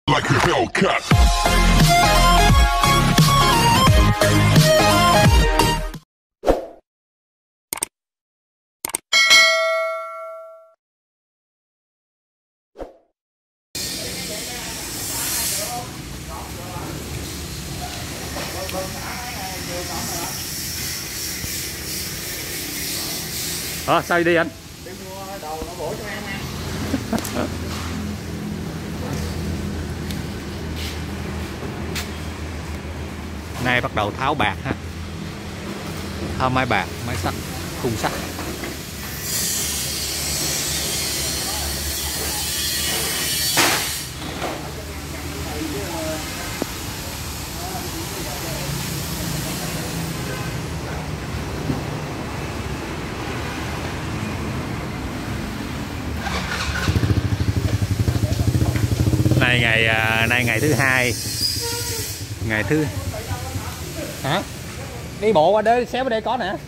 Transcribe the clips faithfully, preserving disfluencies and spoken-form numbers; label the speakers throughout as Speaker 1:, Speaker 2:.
Speaker 1: Like a Hellcat.
Speaker 2: Ờ, sao đi anh?
Speaker 3: Đi mua đồ nội bộ cho em ăn.
Speaker 2: Nay bắt đầu tháo bạc ha. Tháo máy bạc, máy sắt, khung sắt. Nay ngày à, nay ngày thứ hai, ngày thứ hả? Đi bộ qua đây, xéo ở đây có nè.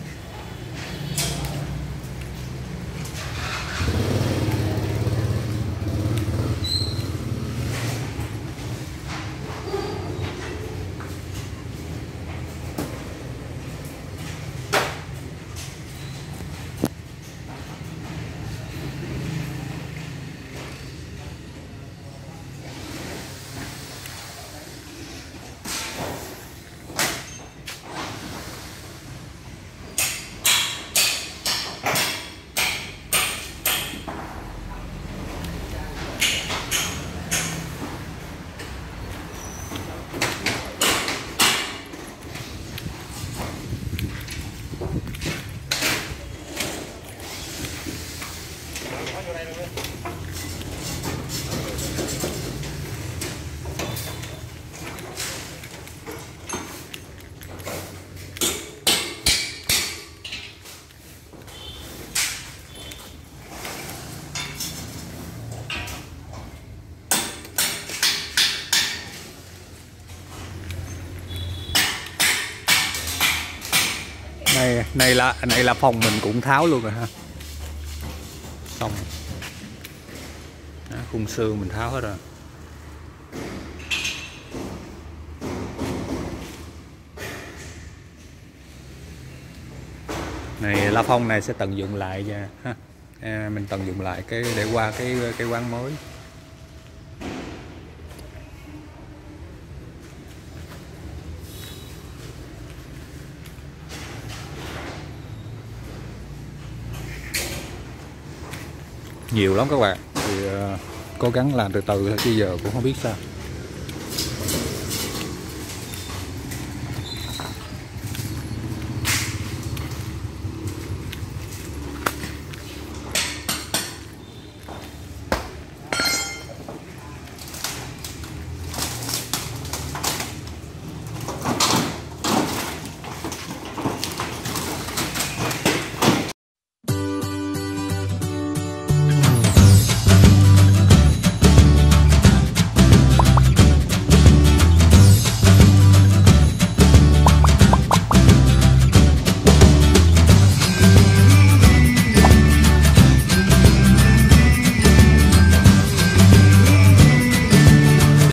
Speaker 2: Này, này là này là phòng mình cũng tháo luôn rồi ha. Xong. Đó, khung xương mình tháo hết rồi. Này la phong này sẽ tận dụng lại nha ha. À, mình tận dụng lại cái để qua cái cái quán mới. Nhiều lắm các bạn, thì uh, cố gắng làm từ từ thôi chứ giờ cũng không biết sao.